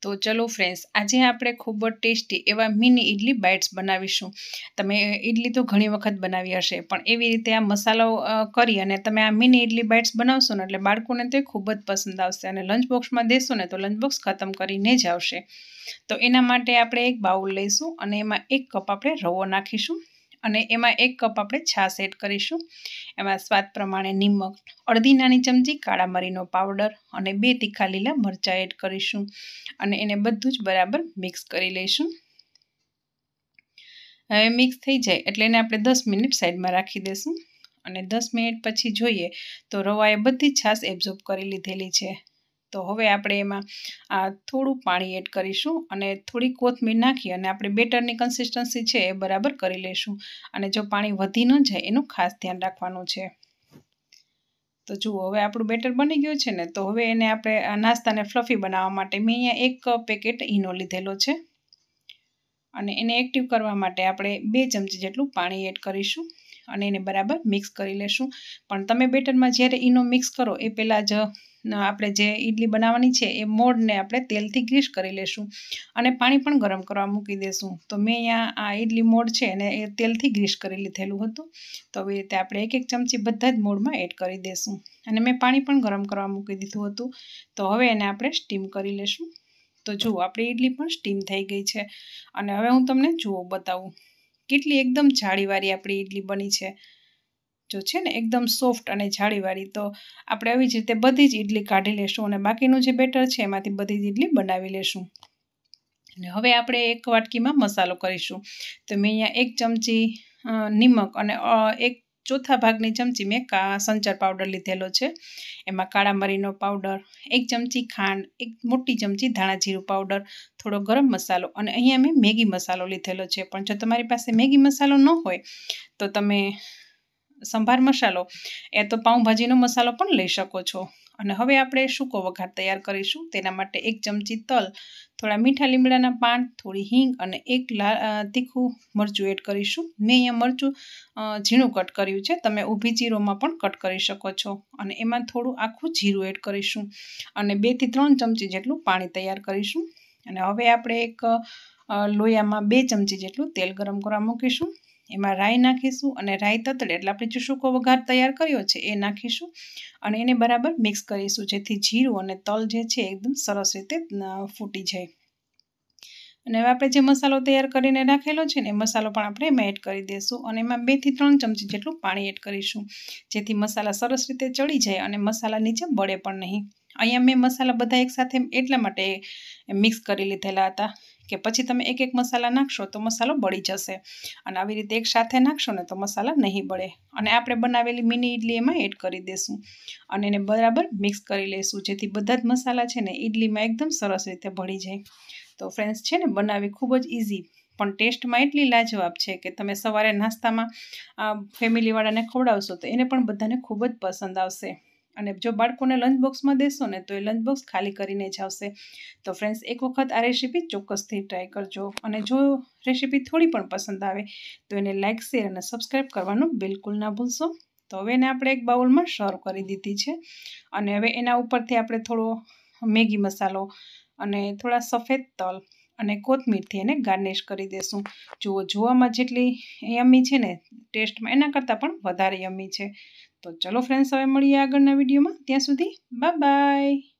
तो चलो फ्रेंड्स, आज આપણે ખૂબ જ ટેસ્ટી એવા મિની ઇડલી બાઇટ્સ બનાવીશું। તમે ઇડલી તો ઘણી વખત બનાવી હશે, પણ એવી રીતે આ મસાલો કરી અને તમે આ મિની ઇડલી બાઇટ્સ બનાવશો ને એટલે બાળકોને તો ખૂબ જ પસંદ આવશે અને લંચ બોક્સમાં દેશો ને તો લંચ બોક્સ ખતમ કરીને જ આવશે। તો એના માટે આપણે એક બાઉલ લઈશું અને એમાં 1 કપ આપણે રવો નાખીશું અને એમાં 1 કપ આપણે છાશ એડ કરીશું। એમાં સ્વાદ પ્રમાણે નિમક, અડધી નાની ચમચી કાળા મરીનો પાવડર અને 2 તીખા લીલા મરચાં એડ કરીશું અને એને બધું જ બરાબર મિક્સ કરી લઈશું। હવે મિક્સ થઈ જાય એટલે એને આપણે 10 મિનિટ સાઈડમાં રાખી દઈશું અને 10 મિનિટ પછી જોઈએ તો રવાએ બધી છાશ એબ્ઝોર્બ કરી લીધેલી છે। તો હવે આપણે એમાં થોડું પાણી એડ કરીશું અને થોડી કોથમીર નાખી અને આપણે બેટરની કન્સિસ્ટન્સી છે એ બરાબર કરી લઈશું અને જો પાણી વધી ન જાય એનું ખાસ ધ્યાન રાખવાનું છે। તો જુઓ હવે આપણું બેટર બની ગયું છે ને, તો હવે એને આપણે નાસ્તાને ફ્લફી બનાવવા માટે મેં અહીંયા 1 પેકેટ ઈનો લીધેલો છે અને એને એક્ટિવ કરવા માટે આપણે 2 ચમચી જેટલું પાણી એડ કરીશું અને એને બરાબર મિક્સ કરી લેશું। પણ તમે બેટરમાં જ્યારે ઈનો મિક્સ કરો એ પહેલાં જ આપણે જે ઇડલી બનાવવાની છે એ મોલ્ડને આપણે તેલથી ગ્રીસ કરી લેશું અને પાણી પણ ગરમ કરવા મૂકી દેશું। તો મેં અહીંયા આ ઇડલી મોલ્ડ છે એને એ તેલથી ગ્રીસ કરી લીધેલું હતું। તો આવી રીતે આપણે 1-1 ચમચી બધા જ મોલ્ડમાં એડ કરી દેશું અને મેં પાણી પણ ગરમ કરવા મૂકી દીધું હતું। તો હવે એને આપણે સ્ટીમ કરી લેશું। તો જુઓ આપણી ઇડલી પણ સ્ટીમ થઈ ગઈ છે અને હવે હું તમને જુઓ બતાવું કેટલી એકદમ જાળીવાળી આપણી ઇડલી બની છે। જો છે ને એકદમ સોફ્ટ અને જાળીવાળી। તો આપણે આવી જ રીતે બધી જ ઇડલી કાઢી લેશું અને બાકીનું જે બેટર છે એમાંથી બધી જ ઇડલી બનાવી લેશું। અને હવે આપણે એક વાટકીમાં મસાલો કરીશું। તો મેં અહીંયા 1 ચમચી નિમક અને 1/4 ભાગની ચમચી મેં સંચર પાવડર લીધેલો છે। એમાં કાળા મરીનો પાવડર, 1 ચમચી ખાંડ, 1 મોટી ચમચી ધાણા જીરું પાવડર, થોડો ગરમ મસાલો અને અહીંયા મેં મેગી મસાલો લીધેલો છે। પણ જો તમારી પાસે મેગી મસાલો ન હોય તો તમે સંભાર મસાલો એ તો પાઉંભાજીનો મસાલો પણ લઈ શકો છો। અને હવે આપણે સૂકો વઘાર તૈયાર કરીશું। તેના માટે 1 ચમચી તલ, થોડા મીઠા લીમડાના પાન, થોડી હિંગ અને 1 તીખું મરચું એડ કરીશું। મેં અહીંયા મરચું ઝીણું કટ કર્યું છે, તમે ઊભી ચીરોમાં પણ કટ કરી શકો છો અને એમાં થોડું આખું જીરું એડ કરીશું અને 2 થી 3 ચમચી જેટલું પાણી તૈયાર કરીશું। અને હવે આપણે એક લોયામાં 2 ચમચી જેટલું તેલ ગરમ કરવા મૂકીશું। એમાં રાઈ નાખીશું અને રાઈ તતડે એટલે આપણે જે સૂકો વઘાર તૈયાર કર્યો છે એ નાખીશું અને એને બરાબર મિક્સ કરીશું જેથી જીરું અને તલ જે છે એકદમ સરસ રીતે ફૂટી જાય। અને હવે આપણે જે મસાલો તૈયાર કરીને રાખેલો છે ને એ મસાલો પણ આપણે એમાં એડ કરી દઈશું અને એમાં 2 થી 3 ચમચી જેટલું પાણી એડ કરીશું જેથી મસાલા સરસ રીતે ચડી જાય અને મસાલા નીચે બળે પણ નહીં। અહીંયા મેં મસાલા બધા એકસાથે એટલા માટે મિક્સ કરી લીધેલા હતા કે પછી તમે એક મસાલા નાખશો તો મસાલો બળી જશે અને આવી રીતે એક સાથે નાખશો ને તો મસાલા નહીં બળે। અને આપણે બનાવેલી મિની ઇડલી એમાં એડ કરી દઈશું અને એને બરાબર મિક્સ કરી લઈશું જેથી બધા જ મસાલા છે ને ઇડલીમાં એકદમ સરસ રીતે ભળી જાય। તો ફ્રેન્ડ્સ છે ને બનાવવી ખૂબ જ ઇઝી પણ ટેસ્ટમાં એટલી લાજવાબ છે કે તમે સવારે નાસ્તામાં ફેમિલીવાળાને ખવડાવશો તો એને પણ બધાને ખૂબ જ પસંદ આવશે અને જો બાળકોને લંચ બોક્સમાં દેશો ને તો એ લંચ બોક્સ ખાલી કરીને જ આવશે। તો ફ્રેન્ડ્સ એક વખત આ રેસીપી ચોક્કસથી ટ્રાય કરજો અને જો રેસીપી થોડી પણ પસંદ આવે તો એને લાઇક, શેર અને સબસ્ક્રાઈબ કરવાનું બિલકુલ ના ભૂલશો। તો હવે એને આપણે એક બાઉલમાં સર્વ કરી દીધી છે અને હવે એના ઉપરથી આપણે થોડો મેગી મસાલો અને થોડા સફેદ તલ અને કોથમીરથી એને ગાર્નિશ કરી દેશું। જુઓ જોવામાં જેટલી યમ્મી છે ને ટેસ્ટમાં એના કરતાં પણ વધારે યમ્મી છે। તો ચલો ફ્રેન્ડ્સ હવે મળીએ આગળના વિડીયોમાં, ત્યાં સુધી બાય બાય।